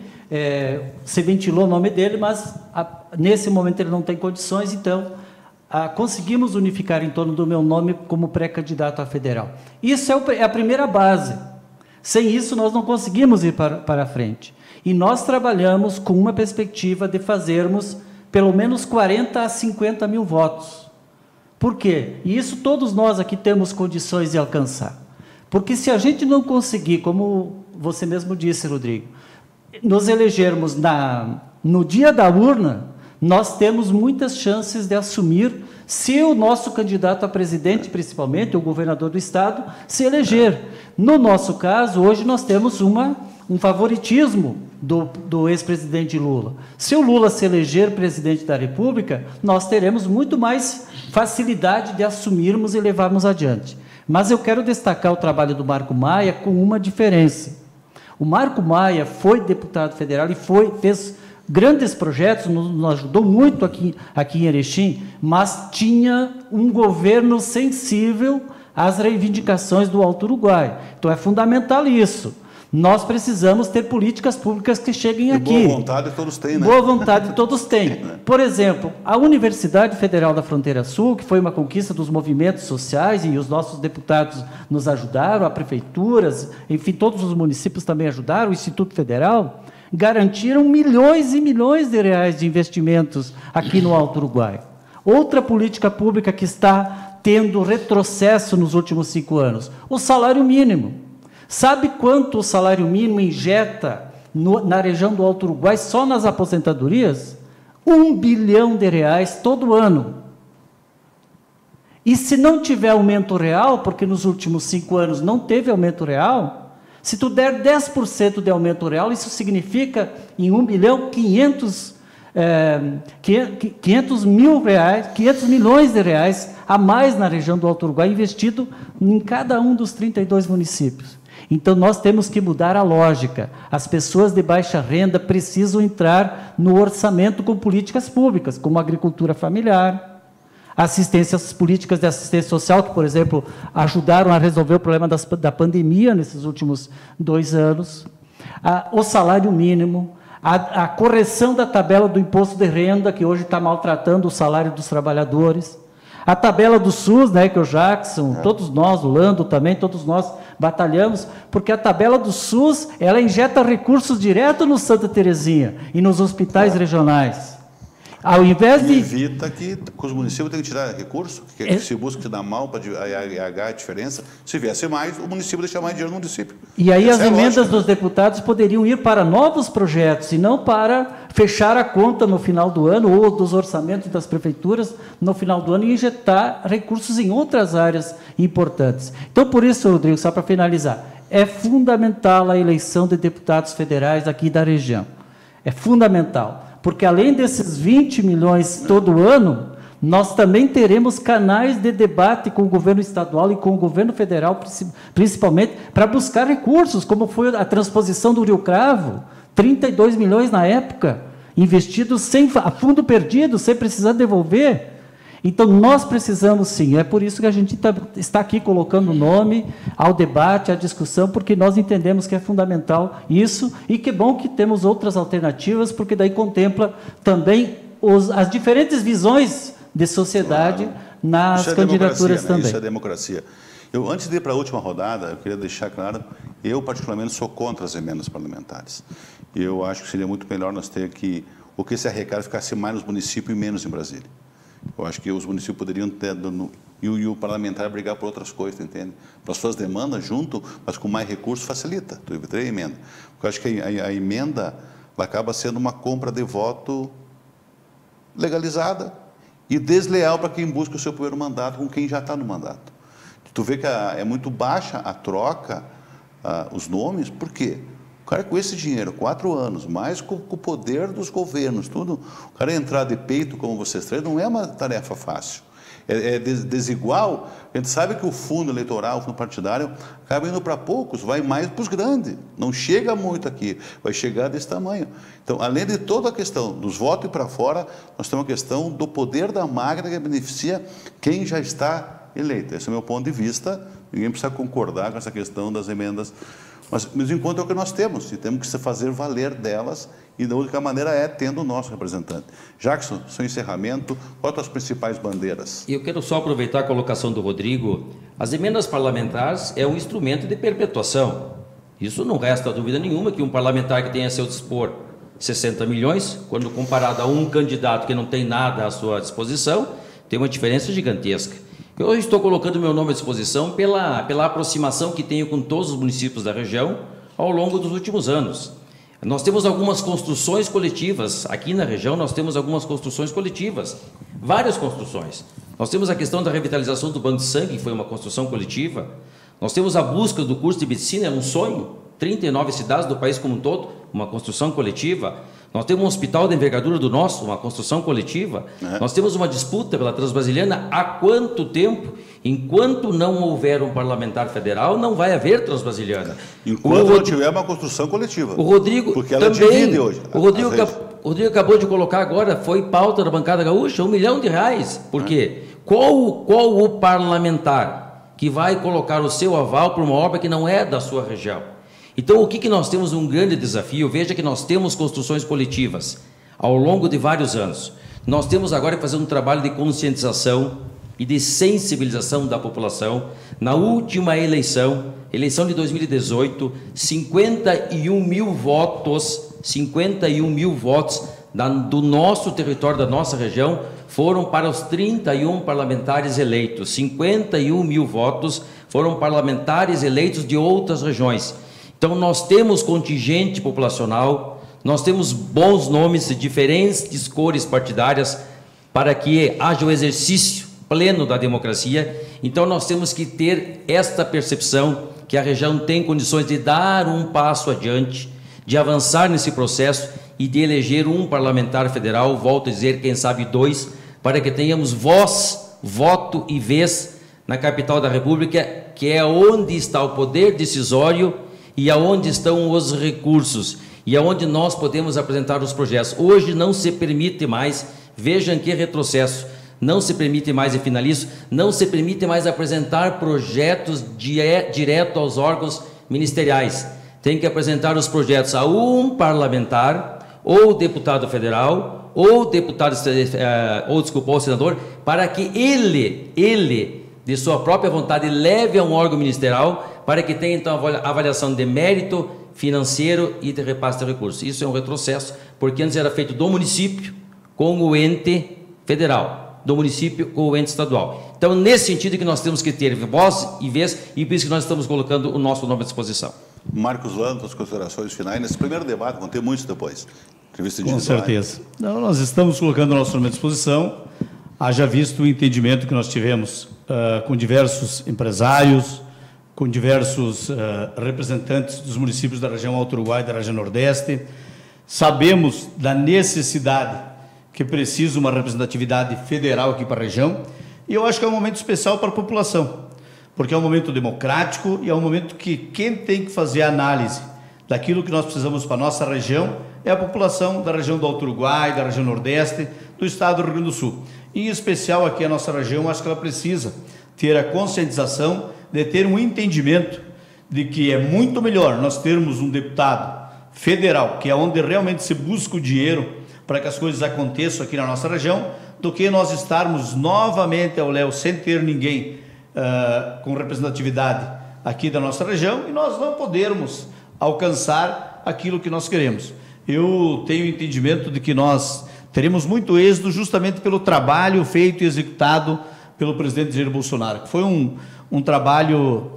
se ventilou o nome dele, mas nesse momento ele não tem condições, então conseguimos unificar em torno do meu nome como pré-candidato a federal. Isso é a primeira base. Sem isso, nós não conseguimos ir para frente. E nós trabalhamos com uma perspectiva de fazermos pelo menos 40 a 50 mil votos. Por quê? E isso todos nós aqui temos condições de alcançar. Porque se a gente não conseguir, como você mesmo disse, Rodrigo, nos elegermos no dia da urna, nós temos muitas chances de assumir, se o nosso candidato a presidente, principalmente, o governador do estado, se eleger. No nosso caso, hoje nós temos um favoritismo do ex-presidente Lula. Se o Lula se eleger presidente da República, nós teremos muito mais facilidade de assumirmos e levarmos adiante. Mas eu quero destacar o trabalho do Marco Maia com uma diferença. O Marco Maia foi deputado federal e fez grandes projetos, nos ajudou muito aqui em Erechim, mas tinha um governo sensível às reivindicações do Alto Uruguai. Então, é fundamental isso. Nós precisamos ter políticas públicas que cheguem aqui. Boa vontade todos têm, né? Boa vontade todos têm. Por exemplo, a Universidade Federal da Fronteira Sul, que foi uma conquista dos movimentos sociais, e os nossos deputados nos ajudaram, a prefeituras, enfim, todos os municípios também ajudaram, o Instituto Federal, garantiram milhões e milhões de reais de investimentos aqui no Alto Uruguai. Outra política pública que está tendo retrocesso nos últimos 5 anos, o salário mínimo. Sabe quanto o salário mínimo injeta na região do Alto Uruguai, só nas aposentadorias? R$1 bilhão todo ano. E se não tiver aumento real, porque nos últimos 5 anos não teve aumento real, se tu der 10% de aumento real, isso significa, em R$1 bilhão, 500 milhões de reais a mais na região do Alto Uruguai, investido em cada um dos 32 municípios. Então, nós temos que mudar a lógica. As pessoas de baixa renda precisam entrar no orçamento com políticas públicas, como a agricultura familiar, assistências políticas de assistência social, que, por exemplo, ajudaram a resolver o problema da pandemia nesses últimos 2 anos, o salário mínimo, a correção da tabela do imposto de renda, que hoje está maltratando o salário dos trabalhadores, a tabela do SUS, né, que o Jackson, todos nós, o Lando também, todos nós batalhamos, porque a tabela do SUS, ela injeta recursos direto no Santa Terezinha e nos hospitais regionais. Ao invés de... Evita que os municípios tenham que tirar recurso, que se busca dar mal para a diferença. Se viesse mais, o município deixa mais dinheiro no município. E aí as emendas dos deputados poderiam ir para novos projetos, e não para fechar a conta no final do ano, ou dos orçamentos das prefeituras no final do ano, e injetar recursos em outras áreas importantes. Então, por isso, Rodrigo, só para finalizar, é fundamental a eleição de deputados federais aqui da região. É fundamental. Porque, além desses 20 milhões todo ano, nós também teremos canais de debate com o governo estadual e com o governo federal, principalmente, para buscar recursos, como foi a transposição do Rio Cravo, 32 milhões na época, investidos a fundo perdido, sem precisar devolver. Então, nós precisamos, sim, é por isso que a gente está aqui colocando o nome ao debate, à discussão, porque nós entendemos que é fundamental isso, e que bom que temos outras alternativas, porque daí contempla também as diferentes visões de sociedade nas candidaturas também. Isso é democracia. Antes de ir para a última rodada, eu queria deixar claro, eu particularmente sou contra as emendas parlamentares. Eu acho que seria muito melhor nós ter que, o que esse arrecado ficasse mais nos municípios e menos em Brasília. Eu acho que os municípios poderiam ter, e o parlamentar brigar por outras coisas, entende? Para as suas demandas junto, mas com mais recursos facilita. Tu evitaria a emenda. Porque eu acho que a emenda ela acaba sendo uma compra de voto legalizada e desleal para quem busca o seu primeiro mandato com quem já está no mandato. Tu vê que é muito baixa a troca, os nomes, por quê? O cara com esse dinheiro, 4 anos, mais com o poder dos governos, tudo, o cara entrar de peito como vocês três não é uma tarefa fácil. É desigual. A gente sabe que o fundo eleitoral, o fundo partidário, acaba indo para poucos, vai mais para os grandes. Não chega muito aqui, vai chegar desse tamanho. Então, além de toda a questão dos votos e para fora, nós temos a questão do poder da máquina que beneficia quem já está eleito. Esse é o meu ponto de vista. Ninguém precisa concordar com essa questão das emendas. Mas, enquanto é o que nós temos, e temos que se fazer valer delas, e da única maneira é tendo o nosso representante. Jackson, seu encerramento, quais são as principais bandeiras? Eu quero só aproveitar a colocação do Rodrigo. As emendas parlamentares é um instrumento de perpetuação. Isso não resta dúvida nenhuma que um parlamentar que tenha a seu dispor 60 milhões, quando comparado a um candidato que não tem nada à sua disposição, tem uma diferença gigantesca. Eu estou colocando meu nome à disposição pela aproximação que tenho com todos os municípios da região ao longo dos últimos anos. Nós temos algumas construções coletivas, aqui na região nós temos algumas construções coletivas, várias construções. Nós temos a questão da revitalização do Banco de Sangue, que foi uma construção coletiva. Nós temos a busca do curso de medicina, é um sonho, 39 cidades do país como um todo, uma construção coletiva. Nós temos um hospital de envergadura do nosso, uma construção coletiva. Nós temos uma disputa pela Transbrasiliana há quanto tempo? Enquanto não houver um parlamentar federal, não vai haver Transbrasiliana. Enquanto não tiver uma construção coletiva. O Rodrigo porque ela também, divide hoje. O Rodrigo acabou de colocar agora, foi pauta da bancada gaúcha, R$1 milhão. Por quê? Qual o parlamentar que vai colocar o seu aval para uma obra que não é da sua região? Então, o que nós temos um grande desafio? Veja que nós temos construções coletivas ao longo de vários anos. Nós temos agora que fazer um trabalho de conscientização e de sensibilização da população. Na última eleição de 2018, 51 mil votos do nosso território, da nossa região, foram para os 31 parlamentares eleitos. 51 mil votos foram parlamentares eleitos de outras regiões. Então, nós temos contingente populacional, nós temos bons nomes de diferentes cores partidárias para que haja o exercício pleno da democracia. Então, nós temos que ter esta percepção que a região tem condições de dar um passo adiante, de avançar nesse processo e de eleger um parlamentar federal, volto a dizer, quem sabe 2, para que tenhamos voz, voto e vez na capital da República, que é onde está o poder decisório e aonde estão os recursos e aonde nós podemos apresentar os projetos. Hoje não se permite mais, vejam que retrocesso, não se permite mais, e finalizo, não se permite mais apresentar projetos direto aos órgãos ministeriais. Tem que apresentar os projetos a um parlamentar, ou deputado federal, ou deputado, ou senador, para que ele, de sua própria vontade, leve a um órgão ministerial, para que tenha, então, avaliação de mérito financeiro e de repasse de recursos. Isso é um retrocesso, porque antes era feito do município com o ente federal, do município com o ente estadual. Então, nesse sentido que nós temos que ter voz e vez, e por isso que nós estamos colocando o nosso nome à disposição. Marcos Lando, as considerações finais nesse primeiro debate, vão ter muitos depois. Com certeza. Não, nós estamos colocando o nosso nome à disposição, haja visto o entendimento que nós tivemos com diversos empresários, com diversos representantes dos municípios da região Alto Uruguai e da região Nordeste. Sabemos da necessidade que precisa uma representatividade federal aqui para a região, e eu acho que é um momento especial para a população, porque é um momento democrático e é um momento que quem tem que fazer a análise daquilo que nós precisamos para a nossa região é a população da região do Alto Uruguai, da região Nordeste, do estado do Rio Grande do Sul. Em especial aqui a nossa região, acho que ela precisa ter a conscientização de ter um entendimento de que é muito melhor nós termos um deputado federal, que é onde realmente se busca o dinheiro para que as coisas aconteçam aqui na nossa região, do que nós estarmos novamente ao léu sem ter ninguém com representatividade aqui da nossa região e nós não podermos alcançar aquilo que nós queremos. Eu tenho entendimento de que nós teremos muito êxito justamente pelo trabalho feito e executado pelo presidente Jair Bolsonaro, que foi um trabalho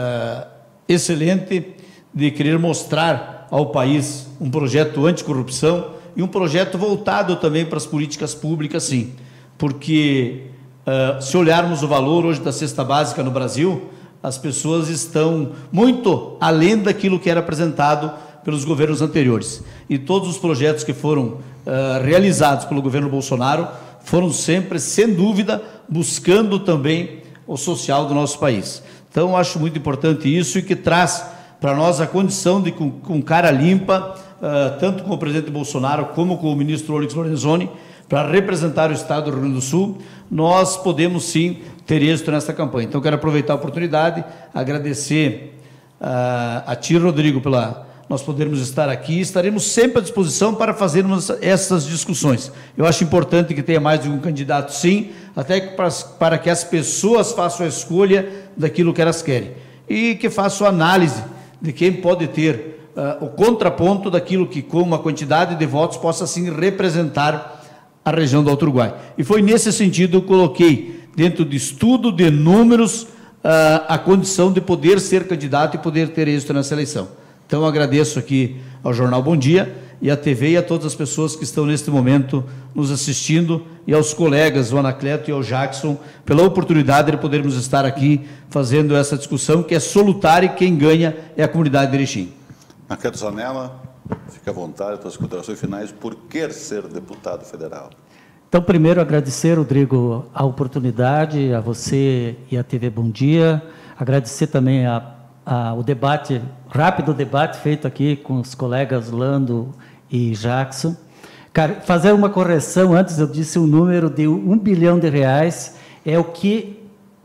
excelente de querer mostrar ao país um projeto anticorrupção e um projeto voltado também para as políticas públicas, sim, porque se olharmos o valor hoje da cesta básica no Brasil, as pessoas estão muito além daquilo que era apresentado pelos governos anteriores. E todos os projetos que foram realizados pelo governo Bolsonaro foram sempre, sem dúvida, buscando também o social do nosso país. Então, acho muito importante isso e que traz para nós a condição de, com cara limpa, tanto com o presidente Bolsonaro como com o ministro Onyx Lorenzoni, para representar o estado do Rio Grande do Sul, nós podemos sim ter êxito nesta campanha. Então, quero aproveitar a oportunidade, agradecer a ti, Rodrigo, pela nós podermos estar aqui, estaremos sempre à disposição para fazermos essas discussões. Eu acho importante que tenha mais de um candidato, sim, até para que as pessoas façam a escolha daquilo que elas querem e que façam a análise de quem pode ter o contraponto daquilo que, com uma quantidade de votos, possa, assim, representar a região do Alto Uruguai. E foi nesse sentido que eu coloquei, dentro de estudo de números, a condição de poder ser candidato e poder ter êxito nessa eleição. Então, eu agradeço aqui ao Jornal Bom Dia e à TV e a todas as pessoas que estão neste momento nos assistindo e aos colegas, o Anacleto e ao Jackson, pela oportunidade de podermos estar aqui fazendo essa discussão que é salutar e quem ganha é a comunidade de Erechim. Anacleto Zanella, fique à vontade, suas considerações finais, por que ser deputado federal? Então, primeiro, agradecer, Rodrigo, a oportunidade, a você e à TV Bom Dia, agradecer também o debate, rápido debate feito aqui com os colegas Lando e Jackson. Cara, fazer uma correção, antes eu disse o número de R$1 bilhão, é o que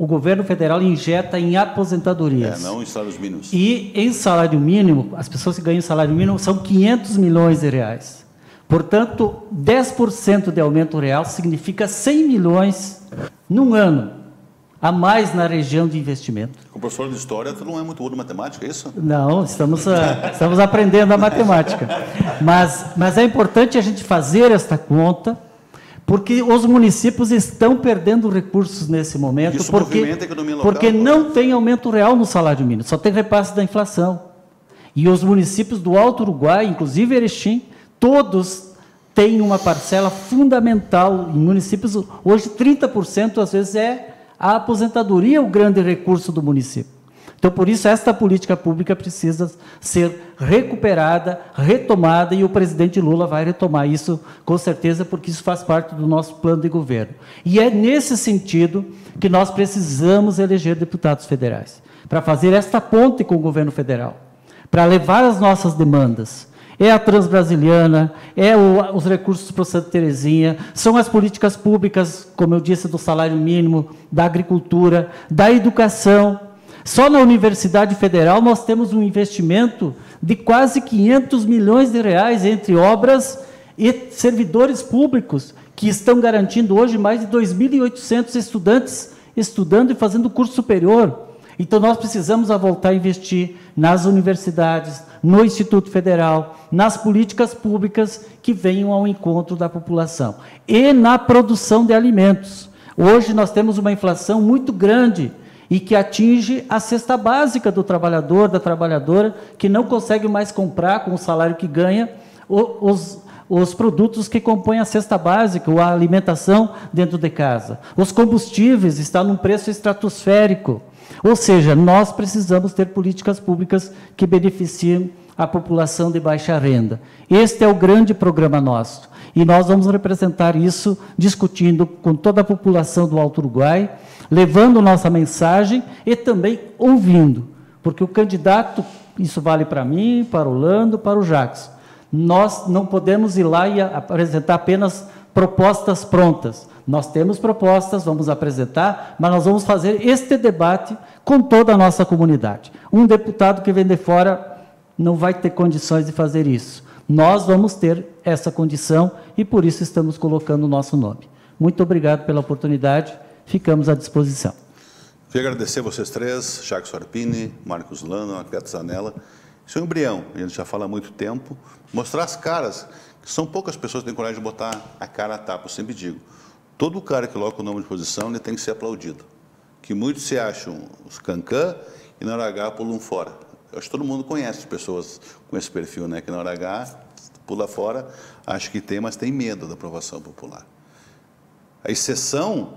o governo federal injeta em aposentadorias. Não em salários mínimos. E em salário mínimo, as pessoas que ganham salário mínimo são 500 milhões de reais. Portanto, 10% de aumento real significa 100 milhões num ano a mais na região de investimento. Como professor de história, tu não é muito bom de matemática, é isso? Não, estamos aprendendo a matemática. Mas é importante a gente fazer esta conta, porque os municípios estão perdendo recursos nesse momento, Isso movimenta a economia local, porque não tem aumento real no salário mínimo, só tem repasse da inflação. E os municípios do Alto Uruguai, inclusive Erechim, todos têm uma parcela fundamental. Em municípios, hoje 30% às vezes é a aposentadoria, o grande recurso do município. Então, por isso, esta política pública precisa ser recuperada, retomada, e o presidente Lula vai retomar isso, com certeza, porque isso faz parte do nosso plano de governo. E é nesse sentido que nós precisamos eleger deputados federais, para fazer esta ponte com o governo federal, para levar as nossas demandas. É a Transbrasiliana, os recursos para o Santa Terezinha, são as políticas públicas, como eu disse, do salário mínimo, da agricultura, da educação. Só na Universidade Federal nós temos um investimento de quase 500 milhões de reais entre obras e servidores públicos, que estão garantindo hoje mais de 2.800 estudantes estudando e fazendo curso superior. Então, nós precisamos voltar a investir nas universidades, no Instituto Federal, nas políticas públicas que venham ao encontro da população. E na produção de alimentos. Hoje, nós temos uma inflação muito grande e que atinge a cesta básica do trabalhador, da trabalhadora, que não consegue mais comprar, com o salário que ganha, os produtos que compõem a cesta básica, ou a alimentação dentro de casa. Os combustíveis estão num preço estratosférico. Ou seja, nós precisamos ter políticas públicas que beneficiem a população de baixa renda. Este é o grande programa nosso. E nós vamos representar isso discutindo com toda a população do Alto Uruguai, levando nossa mensagem e também ouvindo. Porque o candidato, isso vale para mim, para o Lando, para o Jackson. Nós não podemos ir lá e apresentar apenas propostas prontas. Nós temos propostas, vamos apresentar, mas nós vamos fazer este debate com toda a nossa comunidade. Um deputado que vem de fora não vai ter condições de fazer isso. Nós vamos ter essa condição e, por isso, estamos colocando o nosso nome. Muito obrigado pela oportunidade, ficamos à disposição. Queria agradecer a vocês três, Jackson Arpini, Marcos Lano, Anacleto Zanella. Isso é um embrião, a gente já fala há muito tempo, mostrar as caras, que são poucas pessoas que têm coragem de botar a cara a tapa, eu sempre digo. Todo cara que coloca o nome de posição, ele tem que ser aplaudido. Que muitos se acham os cancã e na hora H pulam fora. Eu acho que todo mundo conhece pessoas com esse perfil, né? Que na hora H pula fora, acha que tem, mas tem medo da aprovação popular. A exceção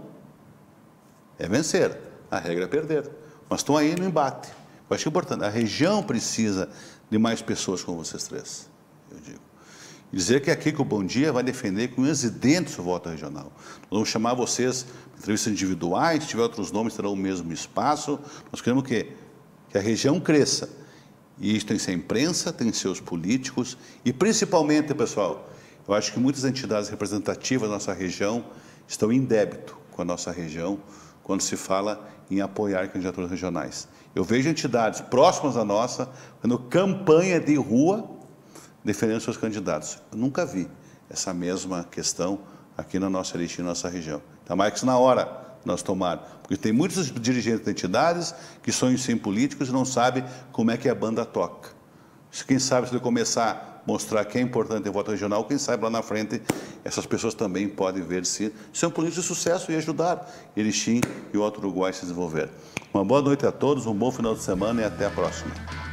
é vencer, a regra é perder. Mas estão aí no embate. Eu acho que é importante. A região precisa de mais pessoas como vocês três, eu digo. Dizer que aqui que o Bom Dia vai defender com unhas e dentes o voto regional. Nós vamos chamar vocês para entrevistas individuais, se tiver outros nomes, terão o mesmo espaço. Nós queremos que a região cresça. E isso tem que ser a imprensa, tem que ser os políticos e, principalmente, pessoal, eu acho que muitas entidades representativas da nossa região estão em débito com a nossa região quando se fala em apoiar candidaturas regionais. Eu vejo entidades próximas à nossa fazendo campanha de rua defendendo seus candidatos. Eu nunca vi essa mesma questão aqui na nossa Erechim, na nossa região. Então, mais que na hora nós tomarmos, porque tem muitos dirigentes de entidades que sonham em ser políticos e não sabem como é que a banda toca. Quem sabe, se ele começar a mostrar que é importante o voto regional, quem sabe lá na frente essas pessoas também podem ver se são políticos de sucesso e ajudar Erechim e o Alto Uruguai a se desenvolver. Uma boa noite a todos, um bom final de semana e até a próxima.